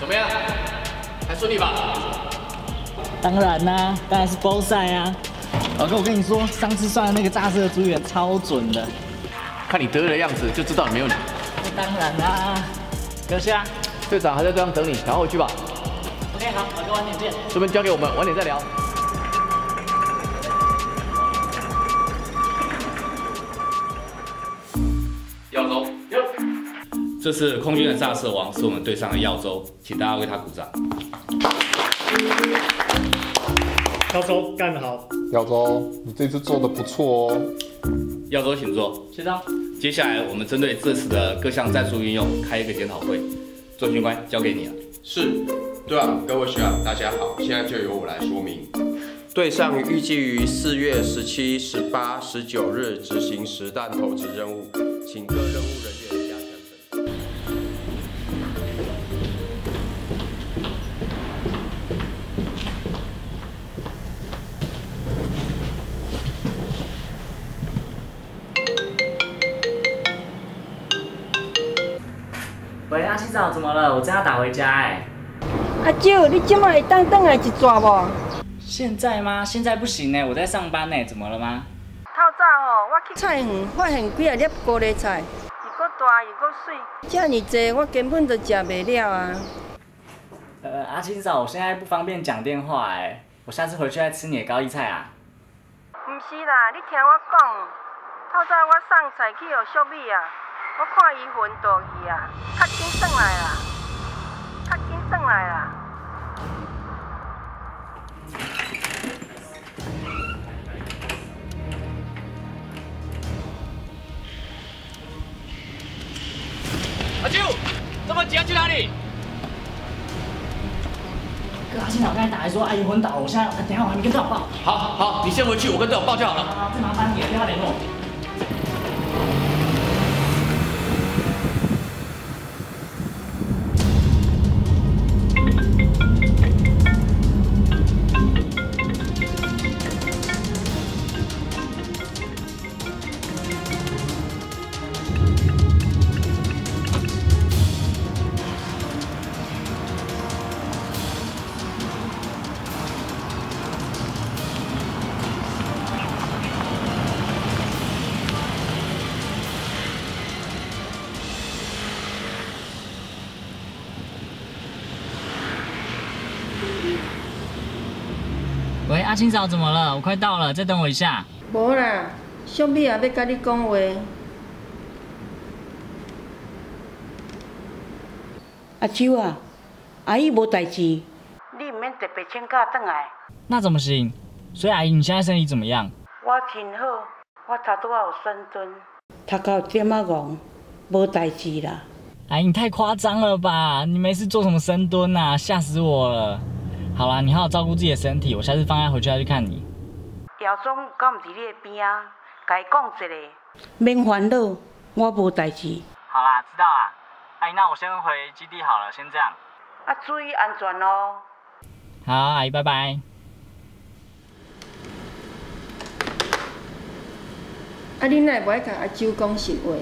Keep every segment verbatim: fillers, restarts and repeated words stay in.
怎么样？还顺利吧？ 当然啦、啊，当然是包赛啊！老哥，我跟你说，上次算的那个炸射资源超准的。 看你得意的样子，就知道你没有你。 当然啦、啊，阁下， 队长还在队上等你，赶快回去吧。 OK， 好，老哥晚点见。 这边交给我们，晚点再聊。 耀州，这次空军的炸射王是我们队上的耀州，请大家为他鼓掌。 耀州干得好， 耀州，你这次做的不错哦。 耀州，请坐。 学长， 接下来我们针对这次的各项战术运用开一个检讨会，周军官交给你了。 是，队长，各位学长，大家好，现在就由我来说明。队上预计于四月十七、十八、十九日执行实弹投掷任务，请各任务人员加强整顿。 喂，阿七嫂，怎么了？我正要打回家哎、 阿舅，你今麦会当转来一抓无？ 现在吗？现在不行呢，我在上班呢，怎么了吗？ 透早吼，我去菜园发现几啊粒高丽菜，又搁大又搁水，遮尔济我根本就食袂了啊！ 呃，阿七嫂，我现在不方便讲电话哎，我下次回去再吃你的高丽菜啊。 毋是啦，你听我讲，透早我送菜去互淑美啊，我看伊昏倒去啊，较紧转来啦，较紧转来啦。 阿舅，这么急要去哪里？ 哥，阿七嫂刚才打来说阿姨昏倒了，我现在等一下我还没跟队长报。 好好，你先回去，我跟队长报就好了。 好，再麻烦你了，电话联络。喂，阿青嫂怎么了？我快到了，再等我一下。 无啦，淑美也要甲你讲话。阿秋啊，阿姨无代志，你唔免特别请假转来。 那怎么行？所以阿姨，你现在身体怎么样？ 我挺好，我头拄仔有酸蹲，头壳有点仔戆，无代志啦。 阿姨，你太夸张了吧？你没事做什么深蹲啊？吓死我了！好啦，你好好照顾自己的身体，我下次放假回去再去看你。 姚总敢毋伫你的边啊？甲伊讲一下。免烦恼，我无代志。 好啦，知道啦。阿姨，那我先回基地好了，先这样。 啊，注意安全哦。 好，阿姨，拜拜。 啊，你哪会无爱甲阿周讲实话？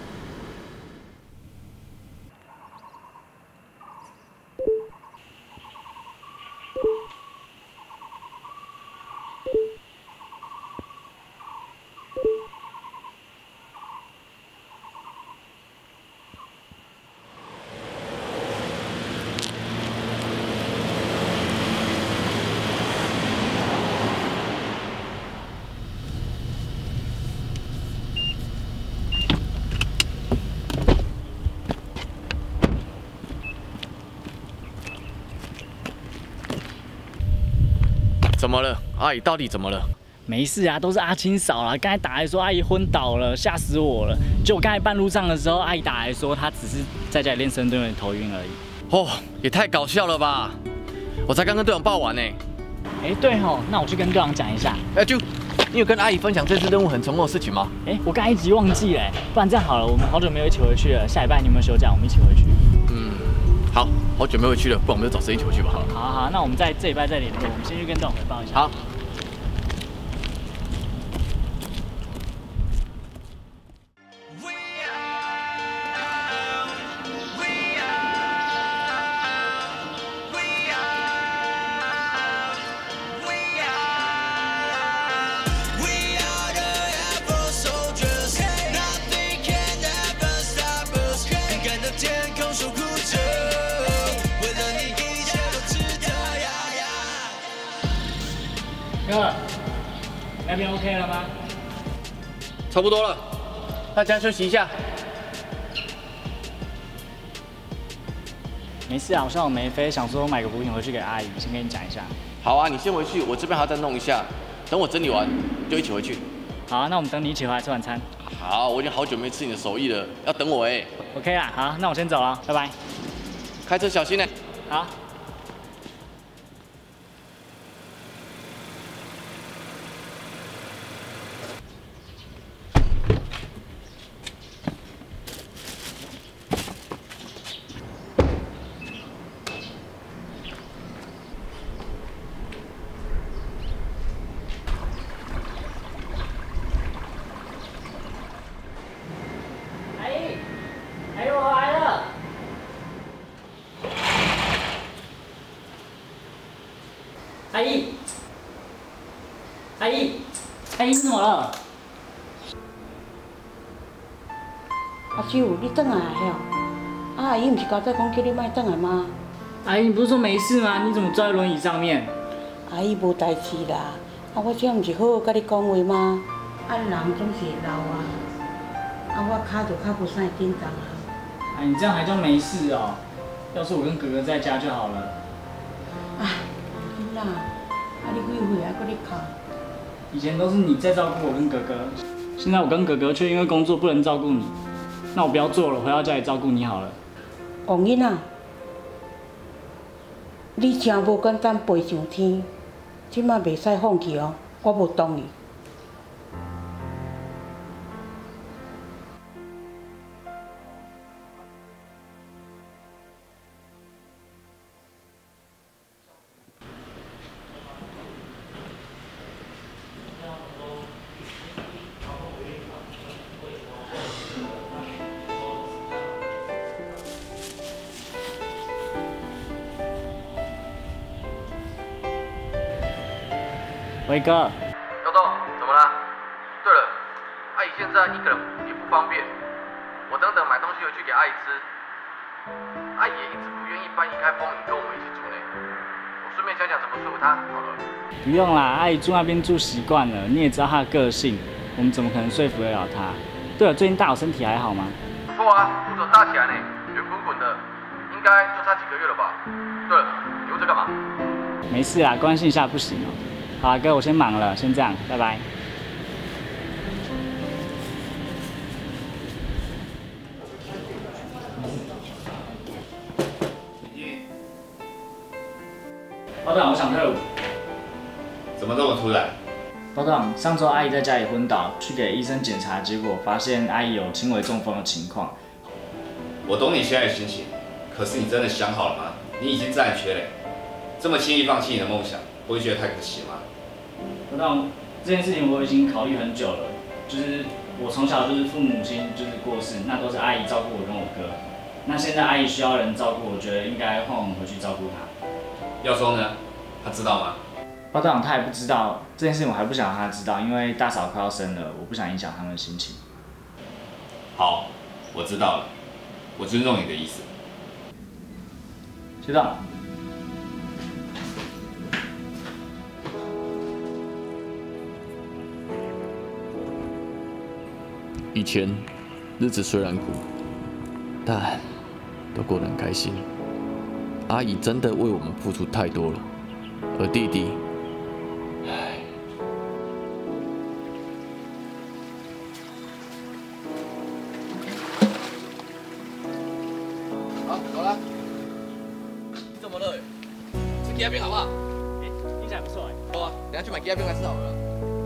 怎么了？阿姨到底怎么了？ 没事啊，都是阿青嫂啦。刚才打来说阿姨昏倒了，吓死我了。就我刚才半路上的时候，阿姨打来说她只是在家里练深蹲，有点头晕而已。 哦，也太搞笑了吧！我才刚跟队长报完呢。 哎，对吼，那我去跟队长讲一下。 哎，就你有跟阿姨分享这次任务很成功的事情吗？ 哎，我刚才一直忘记了，不然这样好了，我们好久没有一起回去了。下礼拜你有没有休假？我们一起回去。 嗯，好，好久没回去了，不然我们就找时间一起回去吧。 好好好，那我们在这礼拜再联络。我们先去跟队长汇报一下。 好。 哥，那边 OK 了吗？ 差不多了，大家休息一下。 没事啊，我上午没飞，想说买个补品回去给阿姨，先跟你讲一下。 好啊，你先回去，我这边还要再弄一下，等我整理完就一起回去。 好啊，那我们等你一起回来吃晚餐。 好，我已经好久没吃你的手艺了，要等我哎。 OK 啦，好，那我先走了，拜拜。 开车小心呢。 好。阿姨，阿姨，阿姨，你怎么了？ 阿舅，你转来了？啊，阿姨唔是交代讲叫你莫转来吗？ 阿姨，你不是说没事吗？你怎么坐在轮椅上面？ 阿姨无代志啦，啊，我这唔是好好甲你讲话吗？啊，人总是会老啊，啊，我脚就较无啥紧张啊。 哎，你这样还叫没事哦？要是我跟哥哥在家就好了。 哎。啦，啊你几岁啊？搁咧哭？ 以前都是你在照顾我跟哥哥，现在我跟哥哥却因为工作不能照顾你，那我不要做了，回到家里照顾你好了。 王囡仔，你真无简单飞上天，即马袂使放弃哦，我无同意。 威哥， 豆豆，怎么了？对了，阿姨现在一个人也不方便，我等等买东西回去给阿姨吃。阿姨也一直不愿意搬移开丰岭跟我们一起住呢。我顺便想想怎么说服她好了。 不用啦，阿姨住那边住习惯了，你也知道她的个性，我们怎么可能说服得了她？对了，最近大友身体还好吗？ 不错啊，肚子大起来呢，圆滚滚的，应该就差几个月了吧？对了，你问这干嘛？ 没事啦，关心一下不行哦。好啊，哥，我先忙了，先这样，拜拜。包队长，我想退伍。 怎么这么突然？ 包队长，上周阿姨在家里昏倒，去给医生检查，结果发现阿姨有轻微中风的情况。 我懂你现在的心情，可是你真的想好了吗？你已经战缺嘞，这么轻易放弃你的梦想，不会觉得太可惜吗？ 包队长，这件事情我已经考虑很久了，就是我从小就是父母亲就是过世，那都是阿姨照顾我跟我哥。那现在阿姨需要人照顾，我觉得应该换我们回去照顾她。 耀宗呢？他知道吗？ 包队长他也不知道这件事情，我还不想让他知道，因为大嫂快要生了，我不想影响他们的心情。 好，我知道了，我尊重你的意思。 学长。 以前日子虽然苦，但都过得很开心。阿姨真的为我们付出太多了，而弟弟，唉。 好，走了。你怎么了？吃鸡鸭饼好不好？ 哎，听起来不错哎。 好啊，等下去买鸡鸭饼来吃好了。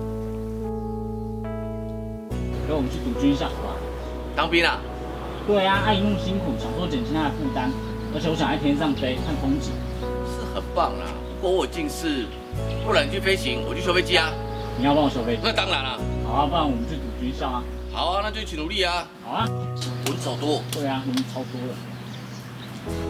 跟我们去督军一下好不好？ 当兵啊？ 对啊，阿姨那么辛苦，想说减轻她的负担，而且我想在天上飞看风景。 是很棒啦，不过我有近视，不然你去飞行，我去修飞机啊。 你要帮我修飞机？ 那当然了。 好啊，不然我们去督军校啊。 好啊，那就一起努力啊。 好啊。 人手多。 对啊，人超多的。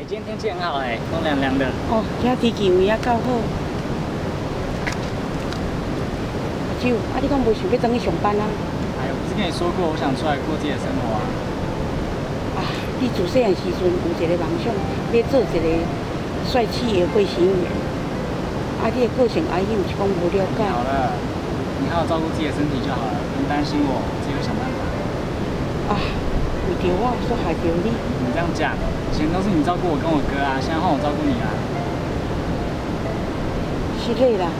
今天天气很好哎，风凉凉的。 哦，今天气有影够好。阿舅，啊，你敢无想要转去上班啊？ 哎呦，不是跟你说过我想出来过自己的生活啊？ 啊，你自细汉时阵有一个梦想，要做一个帅气的飞行员。啊，你的个性阿姨有是讲无了解。 好了，你好好照顾自己的身体就好了，不用担心我，我自己会想办法。 啊，为着我，所害着你。 你这样讲，以前都是你照顾我跟我哥啊，现在换我照顾你啦。 是累啦。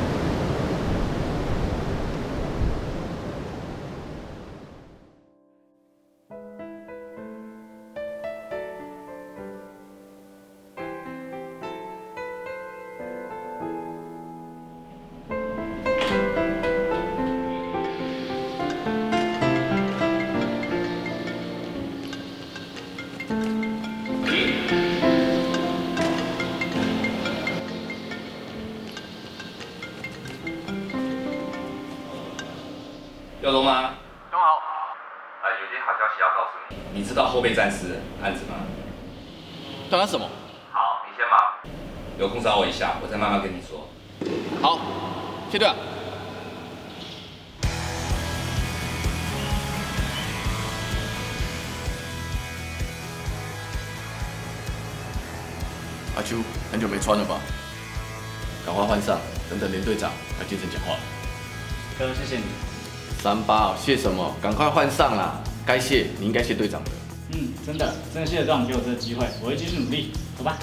耀东吗？ 东好。 啊，有件好消息要告诉你。你知道后备战士案子吗？ 干他什么？ 好，你先忙。有空找我一下，我再慢慢跟你说。 好，谢队长。阿秋，很久没穿了吧？赶快换上，等等连队长来精神讲话。 哥，谢谢你。 三八，谢什么？赶快换上啦！该谢你应该谢队长的。 嗯，真的，真的谢谢队长给我这个机会，我会继续努力。走吧。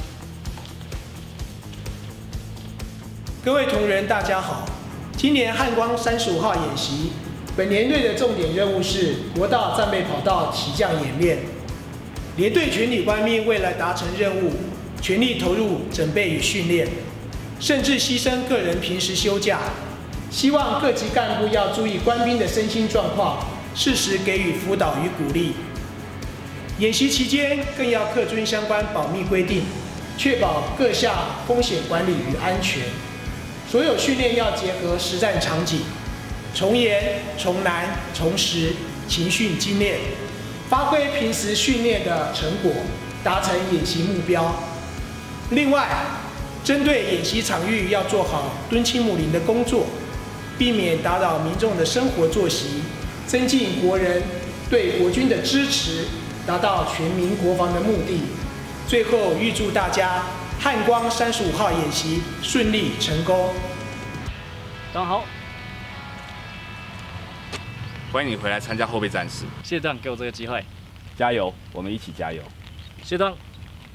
各位同仁，大家好。今年汉光三十五号演习，本连队的重点任务是国道战备跑道起降演练。连队全体官兵为了达成任务，全力投入准备与训练，甚至牺牲个人平时休假。希望各级干部要注意官兵的身心状况，适时给予辅导与鼓励。演习期间更要恪遵相关保密规定，确保各项风险管理与安全。所有训练要结合实战场景，从严、从难、从实，勤训精练，发挥平时训练的成果，达成演习目标。另外，针对演习场域要做好敦亲睦邻的工作，避免打扰民众的生活作息，增进国人对国军的支持，达到全民国防的目的。最后，预祝大家汉光三十五号演习顺利成功。 东好， 欢迎你回来参加后备战士。 谢谢队长给我这个机会， 加油，我们一起加油。 谢谢队长。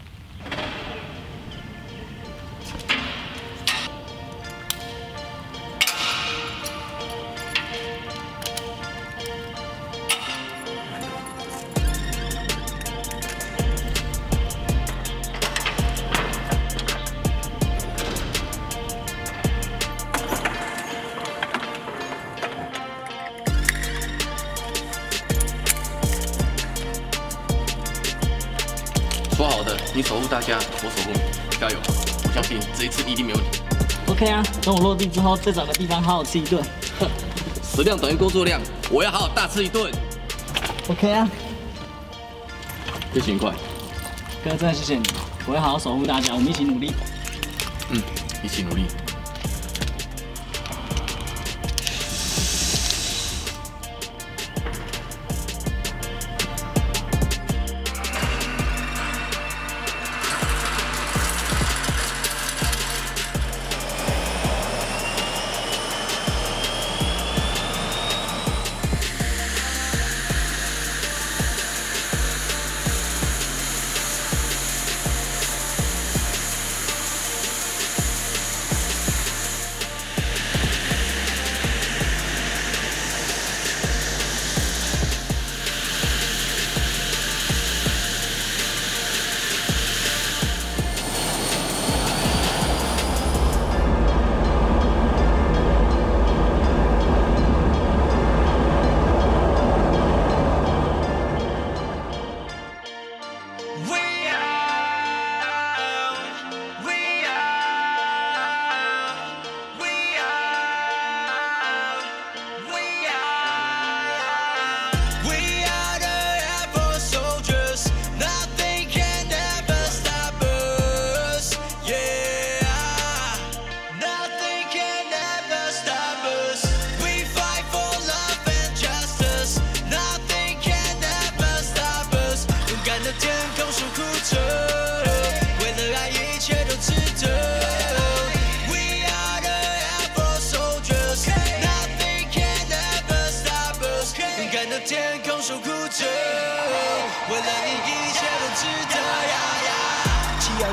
说好的，你守护大家，我守护你，加油！我相信这一次一定没问题。 OK 啊，等我落地之后，再找个地方好好吃一顿。 食量等于工作量，我要好好大吃一顿。 OK 啊， 越勤快。 哥，真的谢谢你，我会好好守护大家，我们一起努力。 嗯，一起努力。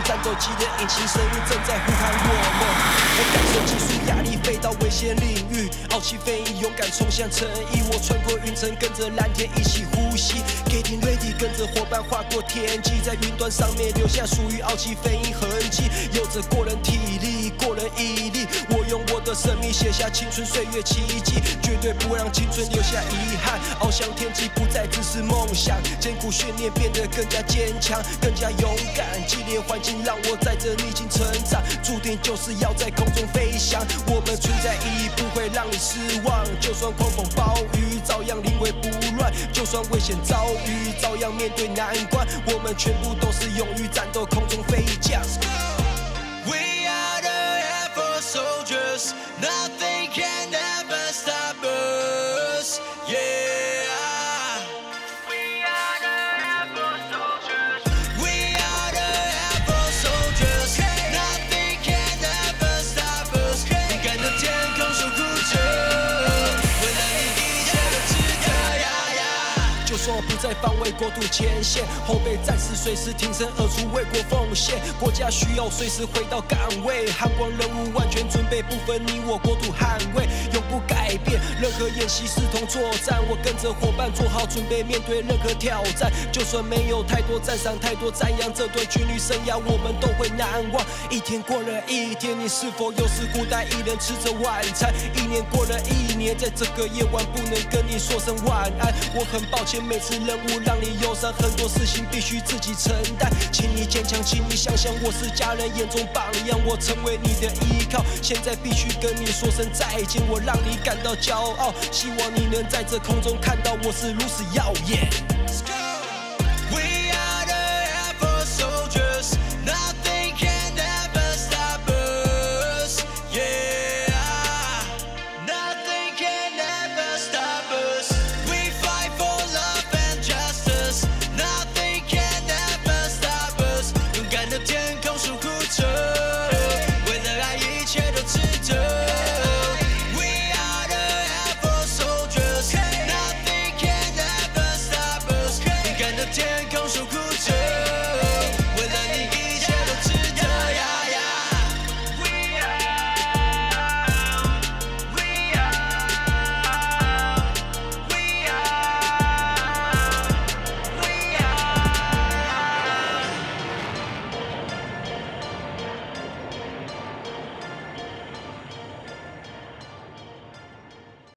战斗机的引擎声音正在呼喊我们。我感受技术压力，飞到危险领域，傲气飞翼，勇敢冲向诚意。我穿过云层，跟着蓝天一起呼吸。Getting ready， 跟着伙伴划过天际，在云端上面留下属于傲气飞鹰痕迹。有着过人体力，过人毅力，我用我的生命写下青春岁月奇迹，绝对不让青春留下遗憾。翱翔天际不再只是梦想，艰苦训练变得更加坚强，更加勇敢。激烈环境让我在这逆境成长，注定就是要在空中飞翔。我们存在意义不会让你失望，就算狂风暴雨，照样临危不乱；就算危险遭遇，照样面对难关。我们全部都是勇于战斗，空中飞将。We are the Air Force soldiers, nothing can ever stop us. Yeah.我不在防卫国土前线，后备战士随时挺身而出为国奉献。国家需要随时回到岗位，汉光任务完全准备，不分你我，国土捍卫永不改变。任何演习视同作战，我跟着伙伴做好准备，面对任何挑战。就算没有太多赞赏，太多赞扬，这段军旅生涯我们都会难忘。一天过了一天，你是否又是孤单一人吃着晚餐？一年过了一年，在这个夜晚不能跟你说声晚安。我很抱歉，每次任务让你忧伤，很多事情必须自己承担。请你坚强，请你想想，我是家人眼中榜样，我成为你的依靠。现在必须跟你说声再见，我让你感到骄傲。希望你能在这空中看到我是如此耀眼。